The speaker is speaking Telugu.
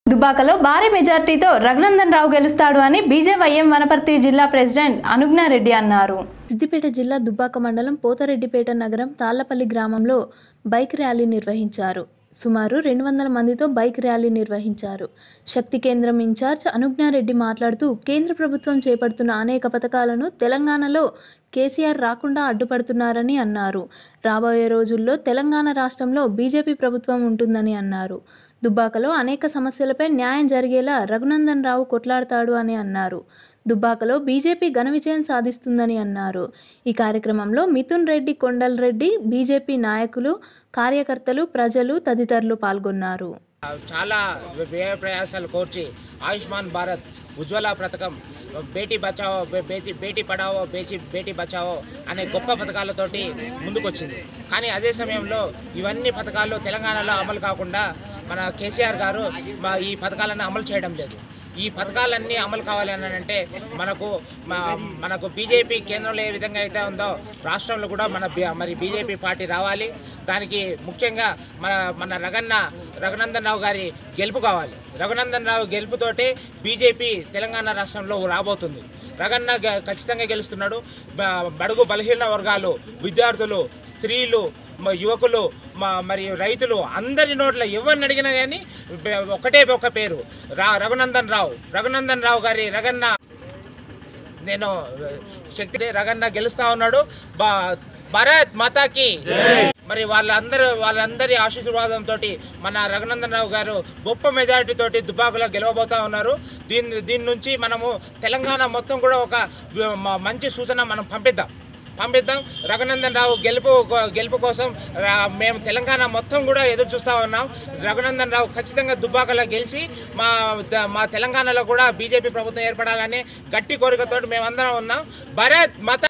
దుబ్బాకలో భారీ మెజార్టీతో రఘునందన్ రావు గెలుస్తాడు అని బీజేవైఎం వనపర్తి జిల్లా ప్రెసిడెంట్ అనుజ్ఞారెడ్డి అన్నారు. సిద్దిపేట జిల్లా దుబ్బాక మండలం పోతారెడ్డిపేట నగరం తాళ్లపల్లి గ్రామంలో బైక్ ర్యాలీ నిర్వహించారు. సుమారు 200 మందితో బైక్ ర్యాలీ నిర్వహించారు. శక్తి కేంద్రం ఇన్ఛార్జ్ అనుజ్ఞారెడ్డి మాట్లాడుతూ కేంద్ర ప్రభుత్వం చేపడుతున్న అనేక పథకాలను తెలంగాణలో కేసీఆర్ రాకుండా అడ్డుపడుతున్నారని అన్నారు. రాబోయే రోజుల్లో తెలంగాణ రాష్ట్రంలో బీజేపీ ప్రభుత్వం ఉంటుందని అన్నారు. దుబ్బాకలో అనేక సమస్యలపై న్యాయం జరిగేలా రఘునందన్ రావు కొట్లాడతాడు అని అన్నారు. దుబ్బాకలో బీజేపీ ఘన విజయం సాధిస్తుందని అన్నారు. ఈ కార్యక్రమంలో మిథున్ రెడ్డి, కొండల్ రెడ్డి, బీజేపీ నాయకులు, కార్యకర్తలు, ప్రజలు తదితరులు పాల్గొన్నారు. చాలా వ్యయ ప్రయాసాలు కోర్చి ఆయుష్మాన్ భారత్, ఉజ్వల పథకం, బేటీ బచావో బేటీ పడావో బేటీ బచావో అనే గొప్ప పథకాలతోటి ముందుకొచ్చింది. కానీ అదే సమయంలో ఇవన్నీ పథకాలు తెలంగాణలో అమలు కాకుండా మన కేసీఆర్ గారు ఈ పథకాలను అమలు చేయడం లేదు. ఈ పథకాలన్నీ అమలు కావాలి అని అంటే మనకు బీజేపీ కేంద్రంలో ఏ విధంగా అయితే ఉందో రాష్ట్రంలో కూడా మరి బీజేపీ పార్టీ రావాలి. దానికి ముఖ్యంగా మన రఘునందన్ రావు గారి గెలుపు కావాలి. రఘునందన్ రావు గెలుపుతోటే బీజేపీ తెలంగాణ రాష్ట్రంలో రాబోతుంది. రఘన్న ఖచ్చితంగా గెలుస్తున్నాడు. బడుగు బలహీన వర్గాలు, విద్యార్థులు, స్త్రీలు, యువకులు, మరియు రైతులు అందరి నోట్ల ఎవరిని అడిగినా కానీ ఒకటే ఒక పేరు రఘునందన్ రావు గారి రఘన్న. నేను శక్తి రఘన్న గెలుస్తా ఉన్నాడు. భారత్ మాతాకి మరి వాళ్ళందరి ఆశీర్వాదంతో మన రఘునందన్ రావు గారు గొప్ప మెజారిటీ తోటి దుబ్బాకలో గెలవబోతా ఉన్నారు. దీని నుంచి మనము తెలంగాణ మొత్తం కూడా ఒక మంచి సూచన మనం పంపిద్దాం. రఘునందన్ రావు గెలుపు కోసం మేము తెలంగాణ మొత్తం కూడా ఎదురు చూస్తూ ఉన్నాం. రఘునందన్ రావు ఖచ్చితంగా దుబ్బాకలో గెలిచి మా తెలంగాణలో కూడా బీజేపీ ప్రభుత్వం ఏర్పడాలని గట్టి కోరికతోటి మేమందరం ఉన్నాం. భారత్ మాత